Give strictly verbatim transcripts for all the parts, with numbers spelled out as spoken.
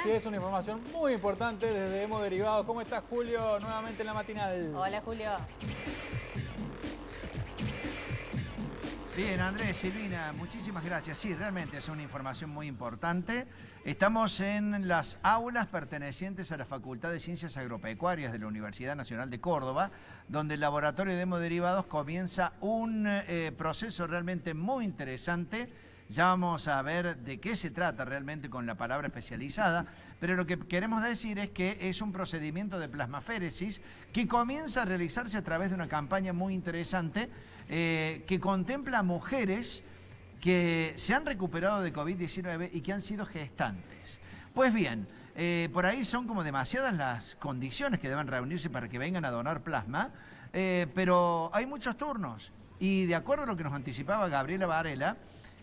Así es, una información muy importante desde Hemoderivados. ¿Cómo estás, Julio? Nuevamente en la matinal. Hola, Julio. Bien, Andrés, Silvina, muchísimas gracias. Sí, realmente es una información muy importante. Estamos en las aulas pertenecientes a la Facultad de Ciencias Agropecuarias de la Universidad Nacional de Córdoba, donde el Laboratorio de Hemoderivados comienza un eh, proceso realmente muy interesante. Ya vamos a ver de qué se trata realmente con la palabra especializada, pero lo que queremos decir es que es un procedimiento de plasmaféresis que comienza a realizarse a través de una campaña muy interesante eh, que contempla a mujeres que se han recuperado de COVID diecinueve y que han sido gestantes. Pues bien, eh, por ahí son como demasiadas las condiciones que deben reunirse para que vengan a donar plasma, eh, pero hay muchos turnos y de acuerdo a lo que nos anticipaba Gabriela Varela,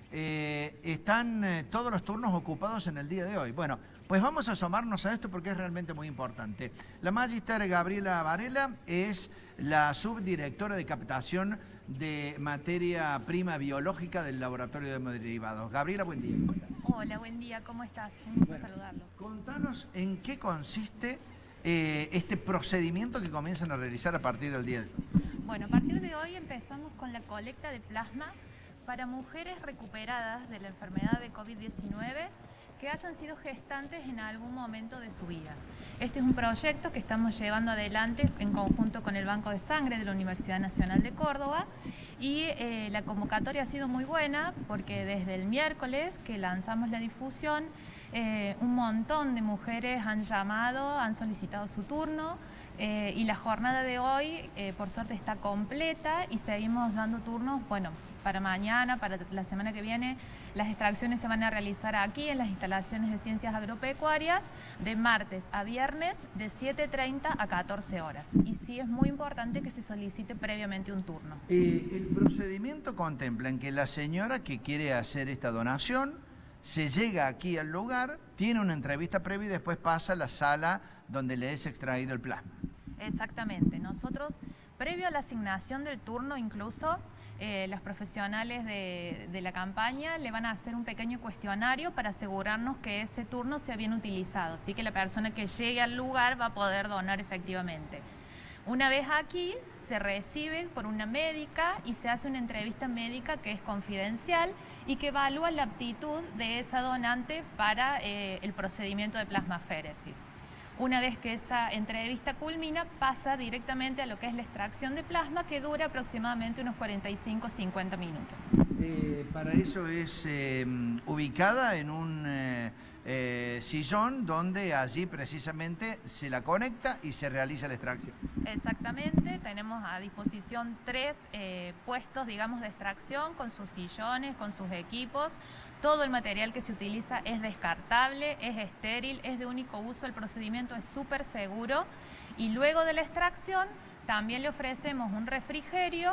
Eh, están eh, todos los turnos ocupados en el día de hoy. Bueno, pues vamos a asomarnos a esto porque es realmente muy importante. La Magister Gabriela Varela es la subdirectora de captación de materia prima biológica del Laboratorio de Hemoderivados. Gabriela, buen día. Hola, buen día, ¿cómo estás? Un gusto bueno, saludarlos. Contanos en qué consiste eh, este procedimiento que comienzan a realizar a partir del día de hoy. Bueno, a partir de hoy empezamos con la colecta de plasma para mujeres recuperadas de la enfermedad de COVID diecinueve que hayan sido gestantes en algún momento de su vida. Este es un proyecto que estamos llevando adelante en conjunto con el Banco de Sangre de la Universidad Nacional de Córdoba y eh, la convocatoria ha sido muy buena porque desde el miércoles que lanzamos la difusión eh, un montón de mujeres han llamado, han solicitado su turno eh, y la jornada de hoy eh, por suerte está completa y seguimos dando turnos, bueno, para mañana, para la semana que viene. Las extracciones se van a realizar aquí en las instalaciones de Ciencias Agropecuarias de martes a viernes de siete treinta a catorce horas. Y sí es muy importante que se solicite previamente un turno. Eh, el procedimiento contempla en que la señora que quiere hacer esta donación se llega aquí al lugar, tiene una entrevista previa y después pasa a la sala donde le es extraído el plasma. Exactamente. Nosotros, previo a la asignación del turno incluso, Eh, los profesionales de, de la campaña le van a hacer un pequeño cuestionario para asegurarnos que ese turno sea bien utilizado, así que la persona que llegue al lugar va a poder donar efectivamente. Una vez aquí se recibe por una médica y se hace una entrevista médica que es confidencial y que evalúa la aptitud de esa donante para eh, el procedimiento de plasmaféresis. Una vez que esa entrevista culmina, pasa directamente a lo que es la extracción de plasma, que dura aproximadamente unos cuarenta y cinco a cincuenta minutos. Eh, para eso es eh, ubicada en un eh, eh, sillón donde allí precisamente se la conecta y se realiza la extracción. Exactamente, tenemos a disposición tres eh, puestos, digamos, de extracción con sus sillones, con sus equipos. Todo el material que se utiliza es descartable, es estéril, es de único uso, el procedimiento es súper seguro y luego de la extracción también le ofrecemos un refrigerio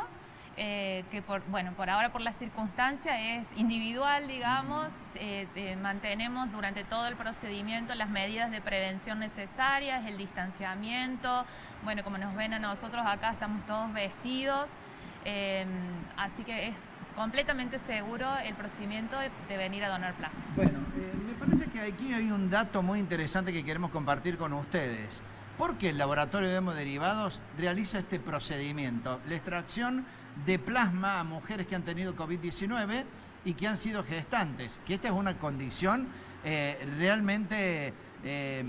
eh, que por, bueno, por ahora por la circunstancia es individual, digamos, eh, eh, mantenemos durante todo el procedimiento las medidas de prevención necesarias, el distanciamiento, bueno, como nos ven a nosotros acá estamos todos vestidos, eh, así que es completamente seguro el procedimiento de, de venir a donar plasma. Bueno, eh, me parece que aquí hay un dato muy interesante que queremos compartir con ustedes. ¿Por qué el Laboratorio de Hemoderivados realiza este procedimiento? La extracción de plasma a mujeres que han tenido COVID diecinueve y que han sido gestantes, que esta es una condición eh, realmente eh,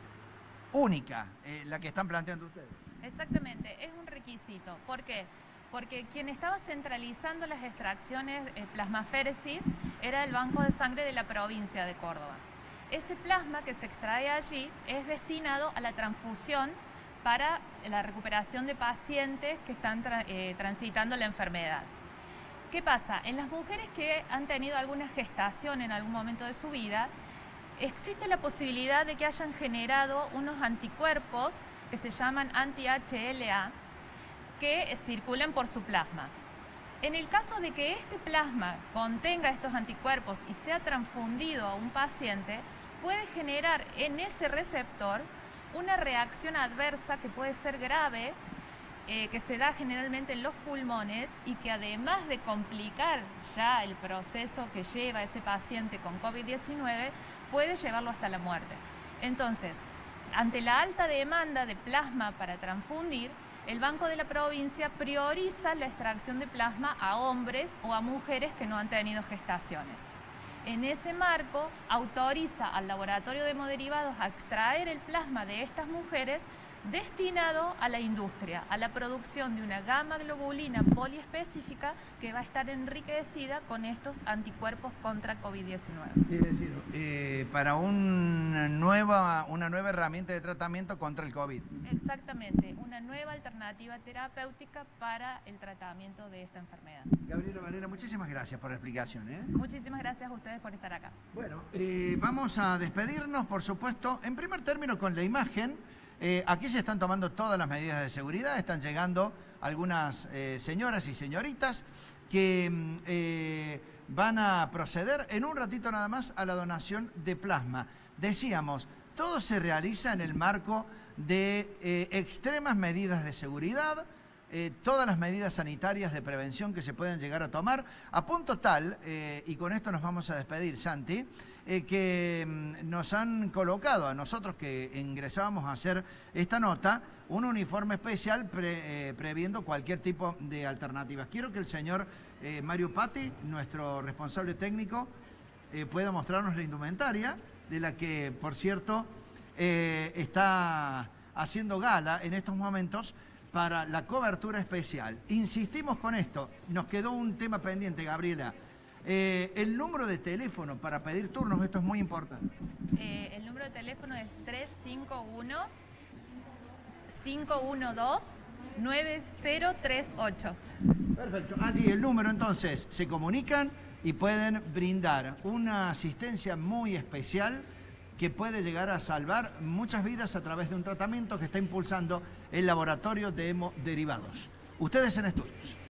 única, eh, la que están planteando ustedes. Exactamente, es un requisito. ¿Por qué? Porque quien estaba centralizando las extracciones eh, plasmaféresis era el Banco de Sangre de la provincia de Córdoba. Ese plasma que se extrae allí es destinado a la transfusión para la recuperación de pacientes que están tra eh, transitando la enfermedad. ¿Qué pasa? En las mujeres que han tenido alguna gestación en algún momento de su vida, existe la posibilidad de que hayan generado unos anticuerpos que se llaman anti-H L A, que circulan por su plasma. En el caso de que este plasma contenga estos anticuerpos y sea transfundido a un paciente, puede generar en ese receptor una reacción adversa que puede ser grave, eh, que se da generalmente en los pulmones y que además de complicar ya el proceso que lleva ese paciente con COVID diecinueve, puede llevarlo hasta la muerte. Entonces, ante la alta demanda de plasma para transfundir, el Banco de la Provincia prioriza la extracción de plasma a hombres o a mujeres que no han tenido gestaciones. En ese marco, autoriza al laboratorio de hemoderivados a extraer el plasma de estas mujeres destinado a la industria, a la producción de una gamma globulina poliespecífica que va a estar enriquecida con estos anticuerpos contra COVID diecinueve. Es decir, eh, para una nueva, una nueva herramienta de tratamiento contra el COVID. Exactamente, una nueva alternativa terapéutica para el tratamiento de esta enfermedad. Gabriela Varela, muchísimas gracias por la explicación, ¿eh? Muchísimas gracias a ustedes por estar acá. Bueno, eh, vamos a despedirnos, por supuesto, en primer término con la imagen. Eh, aquí se están tomando todas las medidas de seguridad, están llegando algunas eh, señoras y señoritas que eh, van a proceder en un ratito nada más a la donación de plasma. Decíamos, todo se realiza en el marco de eh, extremas medidas de seguridad, eh, todas las medidas sanitarias de prevención que se pueden llegar a tomar, a punto tal, eh, y con esto nos vamos a despedir, Santi, eh, que mm, nos han colocado a nosotros que ingresábamos a hacer esta nota, un uniforme especial pre, eh, previendo cualquier tipo de alternativas. Quiero que el señor eh, Mario Patti, nuestro responsable técnico, eh, pueda mostrarnos la indumentaria, de la que, por cierto, eh, está haciendo gala en estos momentos para la cobertura especial. Insistimos con esto, nos quedó un tema pendiente, Gabriela. Eh, el número de teléfono para pedir turnos, esto es muy importante. Eh, el número de teléfono es tres cinco uno, cinco uno dos, nueve cero tres ocho. Perfecto, allí el número entonces, se comunican y pueden brindar una asistencia muy especial que puede llegar a salvar muchas vidas a través de un tratamiento que está impulsando el laboratorio de hemoderivados. Ustedes en estudios.